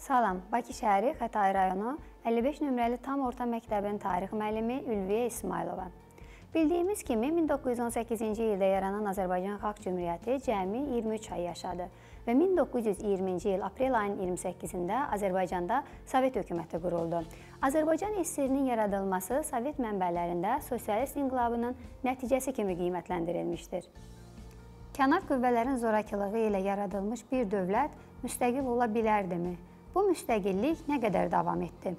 Salam, Bakı şəhəri Xətai rayonu 55 nömrəli tam orta məktəbin tarix müəllimi Ülviyə İsmailova. Bildiyimiz kimi 1918-ci ildə yaranan Azərbaycan Xalq Cümhuriyyəti cəmi 23 ay yaşadı və 1920-ci il aprel ayının 28-də Azərbaycanda Sovet hökuməti quruldu. Azərbaycan SSR-nin yaradılması Sovet mənbələrində sosialist inqilabının nəticəsi kimi qiymətləndirilmişdir. Kənar qüvvələrin zorakılığı ilə yaradılmış bir dövlət müstəqil ola bilərdimi? Bu müstəqillik nə qədər davam etdi?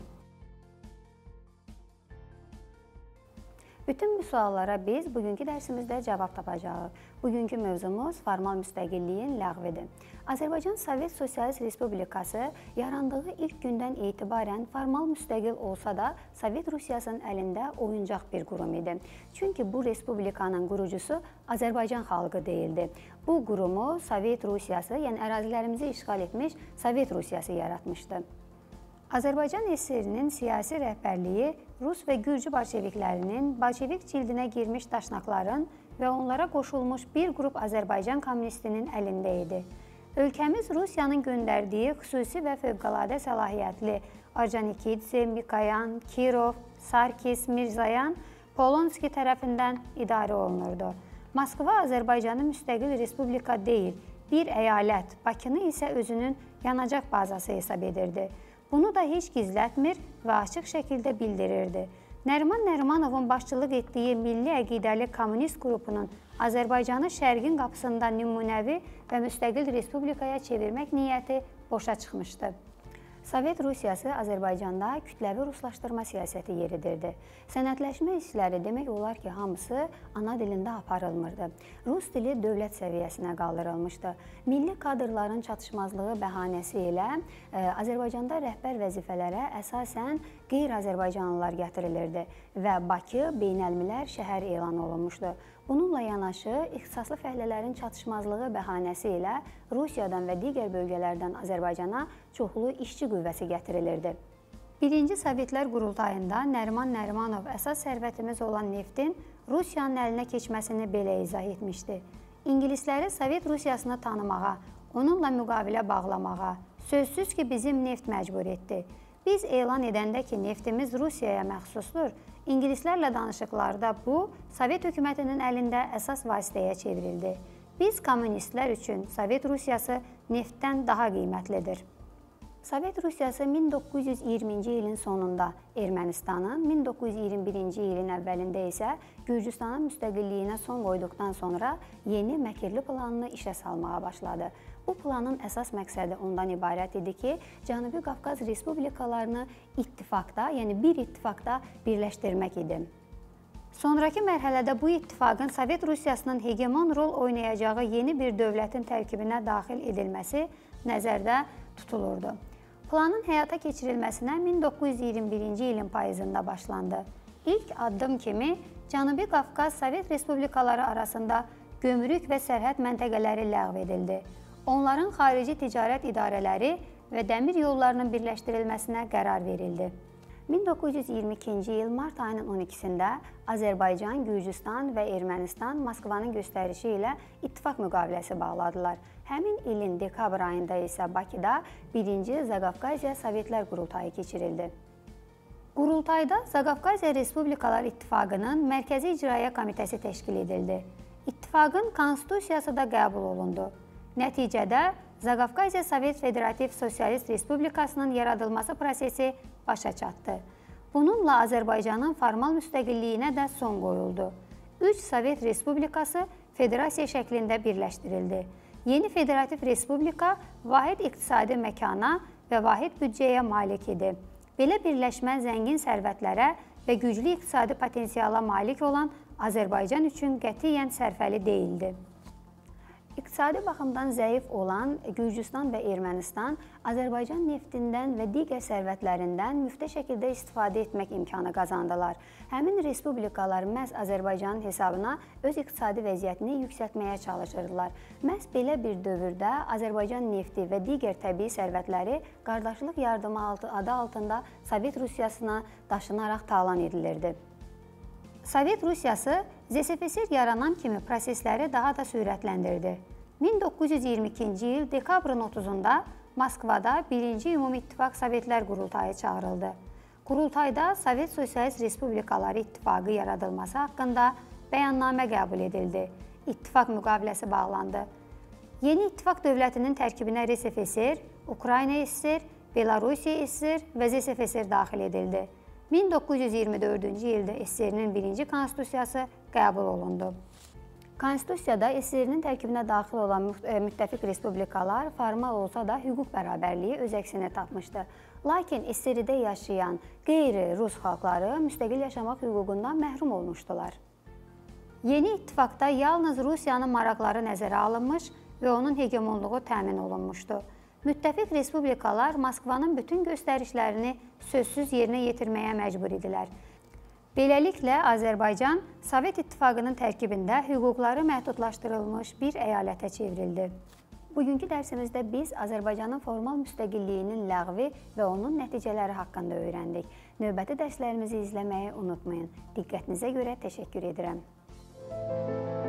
Bütün bu suallara biz bugünkü dərsimizdə cavab tapacağıq. Bugünkü mövzumuz formal müstəqilliyin ləğvidir. Azərbaycan Sovet Sosialist Respublikası yarandığı ilk gündən etibarən formal müstəqil olsa da, Sovet Rusiyasının əlində oyuncaq bir qurum idi. Çünki bu respublikanın qurucusu Azərbaycan xalqı deyildi. Bu qurumu Sovet Rusiyası, yəni ərazilərimizi işğal etmiş Sovet Rusiyası yaratmışdı. Azərbaycan SSR-nin siyasi rəhbərliyi Rus və Gürcü bolşeviklərinin bolşevik cildinə girmiş daşnaqların və onlara qoşulmuş bir qrup Azərbaycan kommunistinin əlində idi. Ölkəmiz Rusiyanın göndərdiyi xüsusi və fövqəladə səlahiyyətli Orcanikidze, Mikoyan, Kirov, Sarkis, Mirzayan, Polonski tərəfindən idarə olunurdu. Moskva Azərbaycanı müstəqil respublika deyil, bir əyalət, Bakını isə özünün yanacaq bazası hesab edirdi. Bunu da heç gizlətmir və açıq şəkildə bildirirdi. Nəriman Nərimanovun başçılıq etdiyi milli əqidəli kommunist qrupunun Azərbaycanı şərqin qapısında nümunəvi və müstəqil respublikaya çevirmək niyyəti boşa çıxmışdı. Sovet Rusiyası Azərbaycanda kütləvi ruslaşdırma siyasəti yeridirdi. Sənədləşmə işləri demək olar ki, hamısı ana dilində aparılmırdı. Rus dili dövlət səviyyəsinə qaldırılmışdı. Milli kadrların çatışmazlığı bəhanəsi ilə Azərbaycanda rəhbər vəzifələrə əsasən qeyri-Azərbaycanlılar gətirilirdi və Bakı beynəlmiləl şəhər elan olunmuşdu. Bununla yanaşı, ixtisaslı fəhlələrin çatışmazlığı bəhanəsi ilə Rusiyadan və digər bölgələrdən Azərbaycana çoxlu işçi qüvvəsi gətirilirdi. Birinci Sovetlər qurultayında Nəriman Nərimanov əsas sərvətimiz olan neftin Rusiyanın əlinə keçməsini belə izah etmişdi. İngilisləri Sovet Rusiyasını tanımağa, onunla müqavilə bağlamağa, sözsüz ki, bizim neft məcbur etdi. Biz elan edəndə ki, neftimiz Rusiyaya məxsusdur, İngilislərlə danışıqlarda bu, Sovet hökumətinin əlində əsas vasitəyə çevrildi. Biz kommunistlər üçün Sovet Rusiyası neftdən daha qiymətlidir. Sovet Rusiyası 1920-ci ilin sonunda Ermənistanın, 1921-ci ilin əvvəlində isə Gürcüstanın müstəqilliyinə son qoyduqdan sonra yeni məkirli planını işə salmağa başladı. Bu planın əsas məqsədi ondan ibarət idi ki, Cənubi Qafqaz respublikalarını ittifaqda, yəni bir ittifaqda birləşdirmək idi. Sonrakı mərhələdə bu ittifaqın Sovet Rusiyasının hegemon rol oynayacağı yeni bir dövlətin tərkibinə daxil edilməsi nəzərdə tutulurdu. Planın həyata keçirilməsinə 1921-ci ilin payızında başlandı. İlk addım kimi Cənubi Qafqaz Sovet respublikaları arasında gömrük və sərhəd məntəqələri ləğv edildi. Onların xarici ticarət idarələri və dəmir yollarının birləşdirilməsinə qərar verildi. 1922-ci il mart ayının 12-sində Azərbaycan, Gürcüstan və Ermənistan Moskvanın göstərişi ilə ittifaq müqaviləsi bağladılar. Həmin ilin dekabr ayında isə Bakıda 1-ci Zaqafqaziya Sovetlər qurultayı keçirildi. Qurultayda Zaqafqaziya Respublikalar İttifaqının Mərkəzi İcraiyyə Komitəsi təşkil edildi. İttifaqın konstitusiyası da qəbul olundu. Nəticədə Zaqafqaziya Sovet Federativ Sosialist Respublikasının yaradılması prosesi başa çatdı. Bununla Azərbaycanın formal müstəqilliyinə də son qoyuldu. 3 Sovet Respublikası federasiya şəklində birləşdirildi. Yeni Federativ Respublika vahid iqtisadi məkana və vahid büdcəyə malik idi. Belə birləşmə zəngin sərvətlərə və güclü iqtisadi potensiala malik olan Azərbaycan üçün qətiyyən sərfəli deyildi. İqtisadi baxımdan zəif olan Gürcüstan və Ermənistan Azərbaycan neftindən və digər sərvətlərindən müftə şəkildə istifadə etmək imkanı qazandılar. Həmin respublikalar məhz Azərbaycanın hesabına öz iqtisadi vəziyyətini yüksəltməyə çalışırdılar. Məhz belə bir dövrdə Azərbaycan nefti və digər təbii sərvətləri qardaşlıq yardımı adı altında Sovet Rusiyasına daşınaraq talan edilirdi. Sovet Rusiyası ZSFSR yaranan kimi prosesləri daha da sürətləndirdi. 1922-ci il dekabrın 30-da Moskvada 1-ci Ümumİttifaq Sovetlər Qurultayı çağırıldı. Qurultayda Sovet Sosialist Respublikaları İttifaqı yaradılması haqqında bəyannamə qəbul edildi. İttifaq müqaviləsi bağlandı. Yeni İttifaq dövlətinin tərkibinə RSFSR, Ukrayna SSR, Belorusiya SSR və ZSFSR daxil edildi. 1924-cü ildə SSR-nin birinci konstitusiyası qəbul olundu. Konstitusiyada SSR-nin tərkibinə daxil olan müttəfiq respublikalar formal olsa da hüquq bərabərliyi öz əksini tapmışdı. Lakin SSR-də yaşayan qeyri-Rus xalqları müstəqil yaşamaq hüququndan məhrum olmuşdular. Yeni ittifaqda yalnız Rusiyanın maraqları nəzərə alınmış və onun hegemonluğu təmin olunmuşdu. Müttəfiq respublikalar Moskvanın bütün göstərişlərini sözsüz yerinə yetirməyə məcbur idilər. Beləliklə, Azərbaycan Sovet İttifaqının tərkibində hüquqları məhdudlaşdırılmış bir əyalətə çevrildi. Bugünkü dərsimizdə biz Azərbaycanın formal müstəqilliyinin ləğvi və onun nəticələri haqqında öyrəndik. Növbəti dərslərimizi izləməyi unutmayın. Diqqətinizə görə təşəkkür edirəm.